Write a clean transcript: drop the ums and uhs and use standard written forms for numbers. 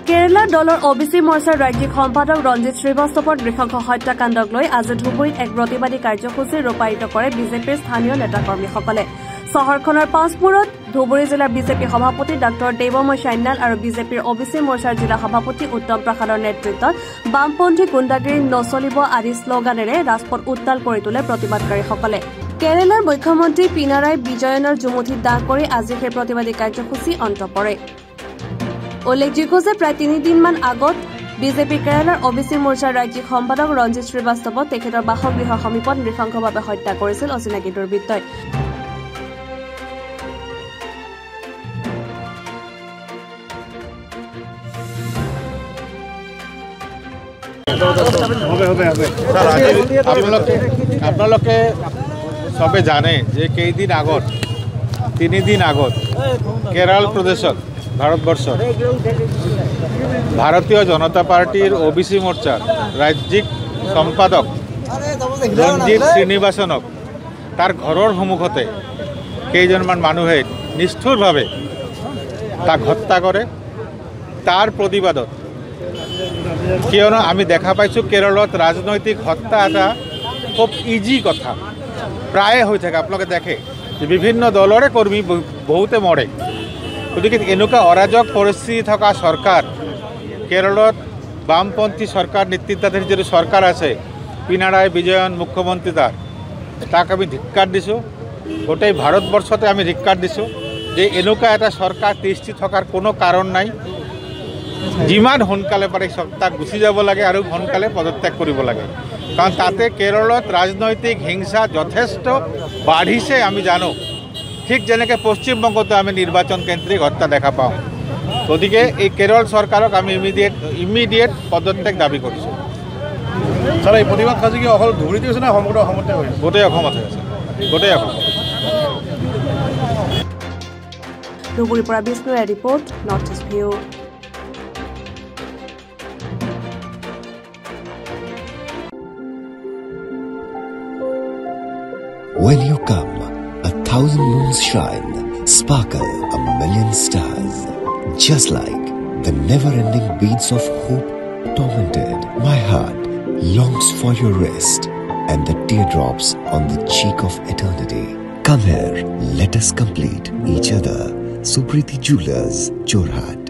কেৰালা দলৰ OBC মৰ্চাৰ ৰাজ্যিক সম্পাদক ৰঞ্জিত শ্ৰীবাস্তৱৰ নৃশংস হত্যাকাণ্ডক লৈ আজি ধুবুৰীত এক প্ৰতিবাদী কাৰ্যসূচী ৰূপায়িত কৰে বিজেপিৰ স্থানীয় নেতাকৰ্মীসকলে। চহৰখনৰ পাঁচপুৰত ধুবুৰী জিলাৰ বিজেপি সভাপতি ডাঃ দেৱময় সান্যাল আৰু বিজেপিৰ OBC মৰ্চাৰ জিলা সভাপতি উত্তম প্ৰসাদৰ নেতৃত্বত বামপন্থী গুণ্ডাগিৰি নচলিব আদি শ্লোগানেৰে ৰাজপথ উত্তাল কৰি তোলে প্ৰতিবাদকাৰীসকলে। কেৰালাৰ মুখ্যমন্ত্ৰী পিনাৰায় বিজয়নৰ জুমুঠিত দাহ কৰি আজি সেই প্ৰতিবাদী কাৰ্যসূচী অন্ত পৰে। উল্লেখযোগ্য যে প্ৰায় ৩ দিনমান আগত বিজেপি কেৰালাৰ OBC মৰ্চাৰ ৰাজ্যিক সম্পাদক ৰঞ্জিত শ্ৰীবাস্তৱক তেখেতৰ বাসগৃহৰ সমীপত নৃশংসভাৱে হত্যা কৰিছিল অচিনাকি দুৰ্বৃত্তই। আপোনালোকে সবে জানে যে কেইদিন আগত 3 দিন আগত কেৰল প্ৰদেশত ভাৰতবৰ্ষৰ ভাৰতীয় জনতা পাৰ্টিৰ OBC মৰ্চাৰ ৰাজ্যিক সম্পাদক ৰঞ্জিত শ্ৰীনিবাসনক তাৰ ঘৰৰ সন্মুখতে কেইজনমান মানুহে নিষ্ঠুৰভাৱে তাক হত্যা কৰে। তাৰ প্ৰতিবাদত কিয়নো আমি দেখা পাইছোঁ কেৰলত ৰাজনৈতিক হত্যা এটা খুব ইজি কথা প্ৰায়ে হৈ থাকে। আপোনালোকে দেখে যে বিভিন্ন দলৰে কৰ্মী বহুতে মৰে। গতিকে এনেকুৱা অৰাজক পৰিস্থিতি থকা চৰকাৰ কেৰলত বামপন্থী চৰকাৰ নেতৃত্বাধীন যিটো চৰকাৰ আছে পিনাৰায় বিজয়ন মুখ্যমন্ত্ৰী তাক আমি ধিক্কাৰ দিছোঁ। গোটেই ভাৰতবৰ্ষতে আমি ধিক্কাৰ দিছোঁ যে এনেকুৱা এটা চৰকাৰ তিষ্ঠি থকাৰ কোনো কাৰণ নাই। যিমান সোনকালে পাৰে তাক গুচি যাব লাগে আৰু সোনকালে পদত্যাগ কৰিব লাগে। কাৰণ তাতে কেৰলত ৰাজনৈতিক হিংসা যথেষ্ট বাঢ়িছে আমি জানো। ঠিক যেনেকৈ পশ্চিমবংগতো আমি নিৰ্বাচন কেন্দ্ৰিক হত্যা দেখা পাওঁ। গতিকে এই কেৰল চৰকাৰক আমি ইমিডিয়েট পদত্যাগ দাবী কৰিছোঁ। ছাৰ এই প্ৰতিবাদ কাৰ্য কি অকল ধুবুৰীতে হৈছে নে সমগ্ৰ অসমতে হৈছে? গোটেই অসমত হৈ আছে, গোটেই অসমত। ধুবুৰীৰ পৰা বিষ্ণুৰ report, north east view. When you come, 1,000 moons shine, sparkle 1,000,000 stars. Just like the never-ending beats of hope tormented, my heart longs for your rest and the teardrops on the cheek of eternity. Come here, let us complete each other. Supriti Jewelers, Jorhat.